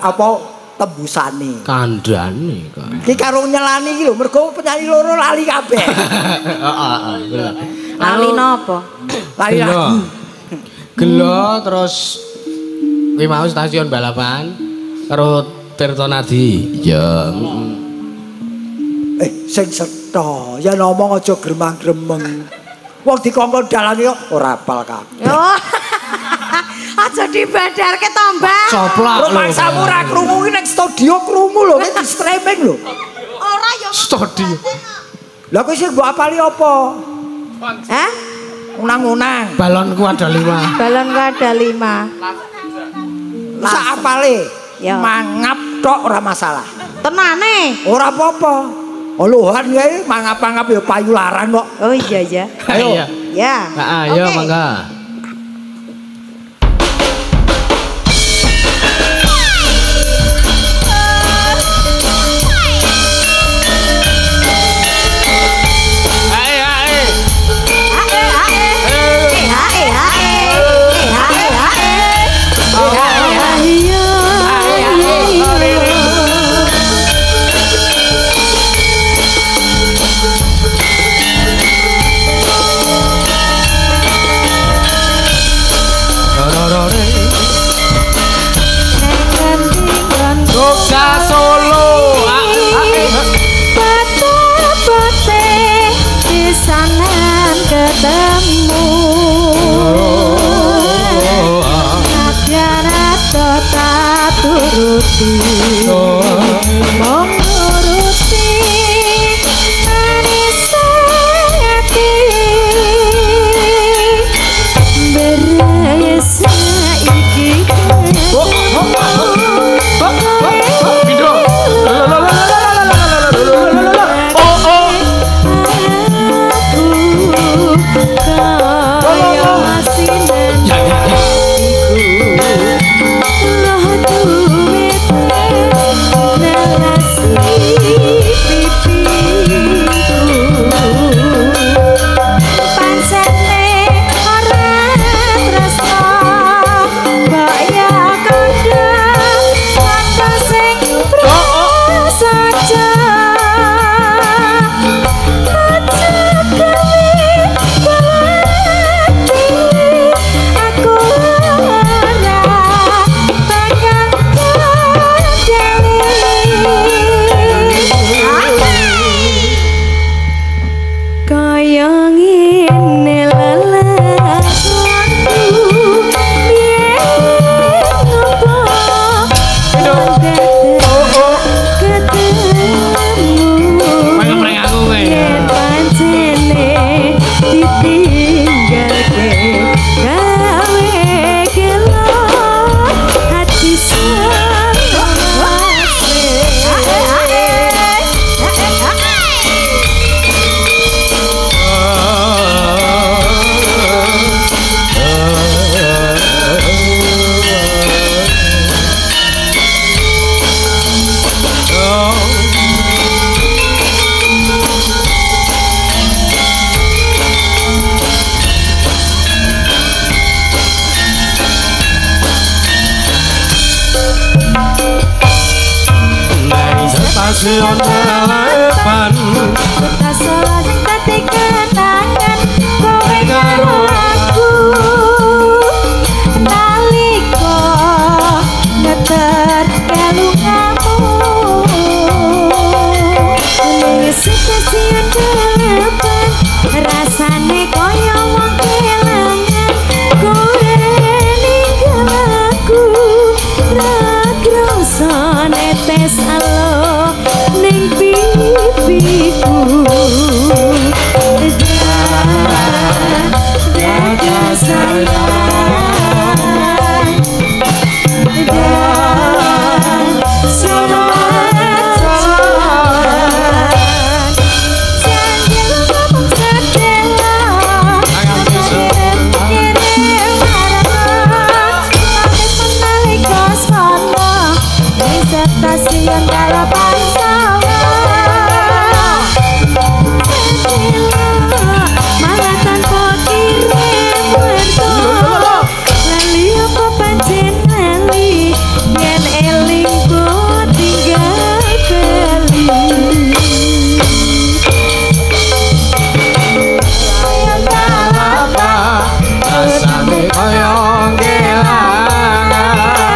Speaker 2: tembusane.
Speaker 4: Kandhane kan.
Speaker 2: Iki karo nyelani iki lho, mergo penyanyi loro lali kabeh.
Speaker 4: Heeh, bener.
Speaker 3: Lali napa?
Speaker 2: Lali lagu.
Speaker 4: Gelo terus kuwi mau stasiun balapan karo Tirtonadi. Ya.
Speaker 2: Sing setha, ya ngomong aja gremang-gremeng. Wong dikongkon dalane kok ora apal kabeh.
Speaker 3: Oh. Aja dibadarke to, Mbak.
Speaker 4: Coplak lho.
Speaker 2: Rumangsa ora krungu iki ning studio krungu lho, nek di streaming lho.
Speaker 3: Ora ya.
Speaker 4: Studio.
Speaker 2: Lah kowe sing mbok apali apa?
Speaker 3: Hah?
Speaker 2: Unang-unang.
Speaker 4: Balonku ada 5.
Speaker 5: Balonku ada 5.
Speaker 2: Sak apale?
Speaker 3: Ya.
Speaker 2: Mangap tok ora masalah.
Speaker 3: Tenane.
Speaker 2: Ora apa-apa. Olohan kae mangap-mangap ya payu larang kok.
Speaker 3: Oh iya.
Speaker 4: Ayo.
Speaker 3: Ya.
Speaker 4: Heeh, ayo
Speaker 3: Oke.
Speaker 4: mangga. Jogja Solo.
Speaker 5: Bata-bate pisanan ketemu. Nadyan tak turuti. Mong nuruti manis hati. Berasa iki.
Speaker 4: stasiun balapan
Speaker 5: Kasolan tadi kenangan kowe karo aku naliko ngeter kelungamu ning stasiun balapan rasane koyo wong kelangan kowe ninggal aku ra kroso netes alo ning pipiku jaga sayang dan selamat jangan ngomong sedela kirim warna pamit menalik kosmono di stasiun balapan malah tanpa kirim warna lali apa pancen lali yen eling ku tinggal bali sayang balapan
Speaker 4: rasane kaya kelangan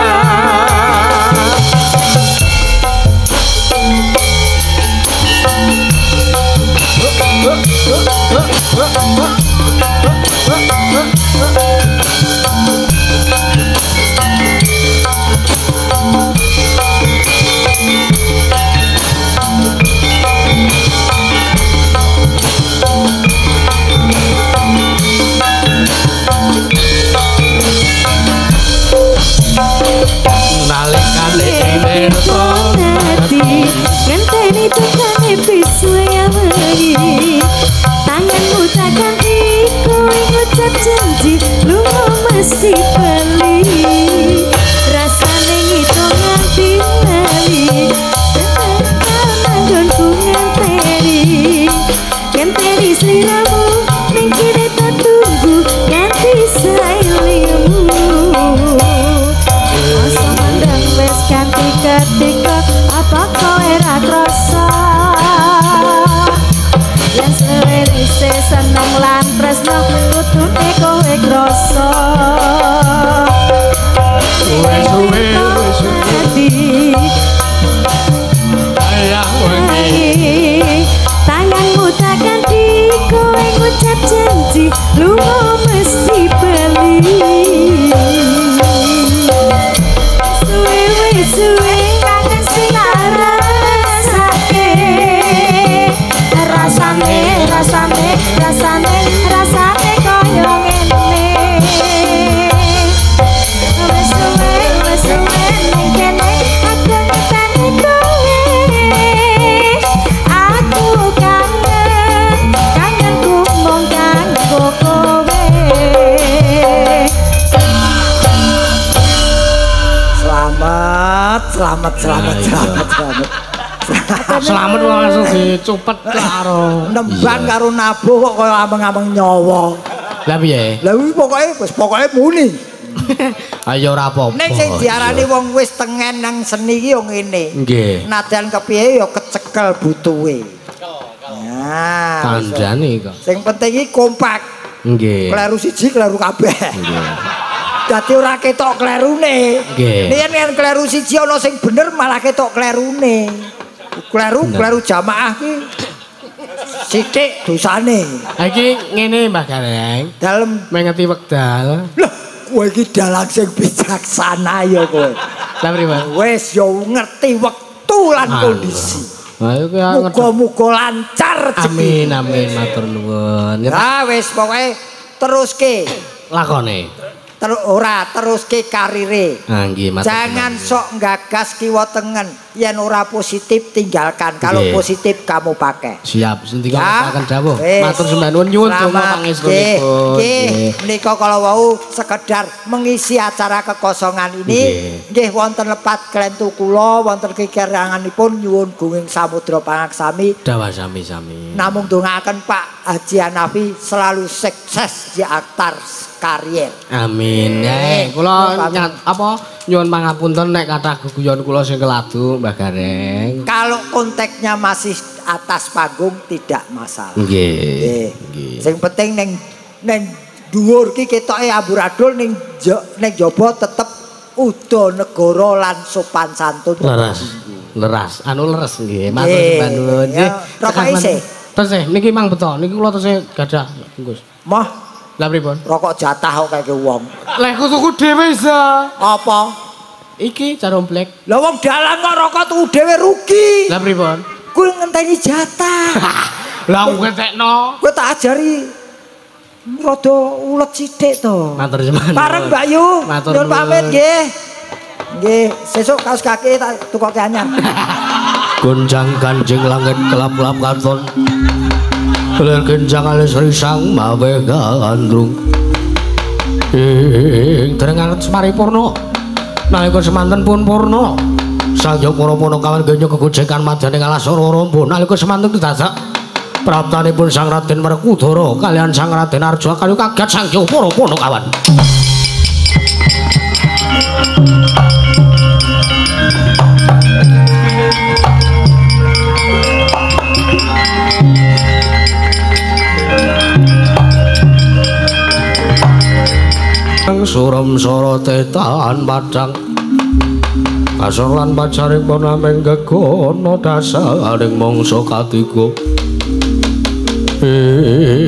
Speaker 4: nalikane dimeto
Speaker 5: hati ngenteni tukane pisu yang wengi tanganmu takkan iku ngucap janji lu mesti beli rasane ngitung nganti lali nanggonku ngenteni sliramu ning kene tak tunggu nganti sailimu Asa mandang wis ganti ketika apa kowe ra krasa yen sewenise seneng lan tresno kutune kowe krasa
Speaker 4: suwe ayah wengi
Speaker 5: tanganmu tak ganti kowe ngucap janji lu mesti beli suwe kangen sing rasane koyo ngene wes suwe ning kene aku ngenteni kowe aku kangenku mung kanggo kowe
Speaker 4: selamat langsung dicupet karo
Speaker 2: nembang karo nabuh kok kaya ameng-ameng nyawa.
Speaker 4: lah piye
Speaker 2: Lah kuwi pokoke muni.
Speaker 1: Ayo ora apa-apa.
Speaker 2: Ning sing diarani wong wis tengen nang seni iki yo ngene.
Speaker 1: Nggih.
Speaker 2: Nadan kepiye yo kecekel butuhe. Nah,
Speaker 1: Kandhane kok.
Speaker 2: sing penting iki kompak.
Speaker 1: Nggih.
Speaker 2: Kleru siji, kleru kabeh.
Speaker 1: Nggih.
Speaker 2: Dadi ora ketok klerune.
Speaker 1: Nggih.
Speaker 2: Yen kleru siji ana sing bener malah ketok klerune. Kleru jamaah ki sithik dosane.
Speaker 4: ha iki ngene Mbah Gareng
Speaker 2: Dalem
Speaker 4: mengeti wekdal
Speaker 2: lho kowe iki dalang sing bijaksana ya kowe.
Speaker 4: lah pripun
Speaker 2: Wis yo ngerti wektu lan kondisi.
Speaker 4: ayo ki
Speaker 2: Muga-muga lancar rezeki.
Speaker 4: amin matur nuwun
Speaker 2: Ya wis pokoke teruske.
Speaker 1: Lakone.
Speaker 2: Teruske karire.
Speaker 1: Ah nggih, matur.
Speaker 2: Jangan sok nggagas kiwa tengen. Yen ora positif tinggalkan. Kalau
Speaker 1: Nggih.
Speaker 2: positif kamu pakai.
Speaker 1: Siap, sendika
Speaker 2: Ya,
Speaker 1: akan dawuh.
Speaker 2: wis.
Speaker 4: matur sembah nuwun nyuwun donga
Speaker 2: Selamat.
Speaker 4: pangestunipun
Speaker 2: Nggih, menika kalau wau sekedar mengisi acara kekosongan ini nggih wonten lepat klentu kula wonten kekiranganipun nyuwun gunging samudra pangaksami
Speaker 1: Dawah sami-sami.
Speaker 2: namung dongaaken Pak Haji Hanafi selalu sukses di aktar karier.
Speaker 1: Amin. Ya, kula nyat apa
Speaker 4: Nyuwun pangapunten nek kathah guyon kula sing keladu Mbah Gareng.
Speaker 2: Kalau konteksnya masih atas panggung tidak masalah.
Speaker 4: Nggih.
Speaker 2: Sing penting ning dhuwur ki ketoke amburadul ning jaba tetep uda negara lan sopan santun.
Speaker 4: Leras, anu leres nggih. Matur sembah nuwun nggih.
Speaker 2: Rokok isih.
Speaker 4: Tesih niki mang beto, niki kula tesih gadah bungkus.
Speaker 2: Moh,
Speaker 4: lah pripun?
Speaker 2: rokok jatah kok kaya wong.
Speaker 4: Leh tuku dhewe isa.
Speaker 2: Apa?
Speaker 4: Iki caromplek.
Speaker 2: Lah wong dalang kok rokok tuku dhewe rugi.
Speaker 4: Lah pripun?
Speaker 2: Kuwi ngenteni jatah.
Speaker 4: Lah ngetekno.
Speaker 2: Kowe tak ajari rada ulet sithik to.
Speaker 4: Matur sembah nuwun.
Speaker 2: Bareng Mbak Yu.
Speaker 4: Matur
Speaker 2: Nyuwun pamit nggih. Nggih, sesuk kaos kaki tak tukoke anyar.
Speaker 1: Gonjang ganjing langit kelap-kelap katon. Ler genjang alis risang mawe gandrung. Dereng anget semaripurna. Nalika semanten pun purna. Sanjog para punakawan genya kegojekan madyaning alas Raramba. Nalika semanten dadak praptanipun Sang Raden Werkudara kalian Sang Raden Arjuna kayu kaget sanjog para punakawan. Suram sorotetan padang kasor lan pacaring ponaming gegono dasaring mangsa katiga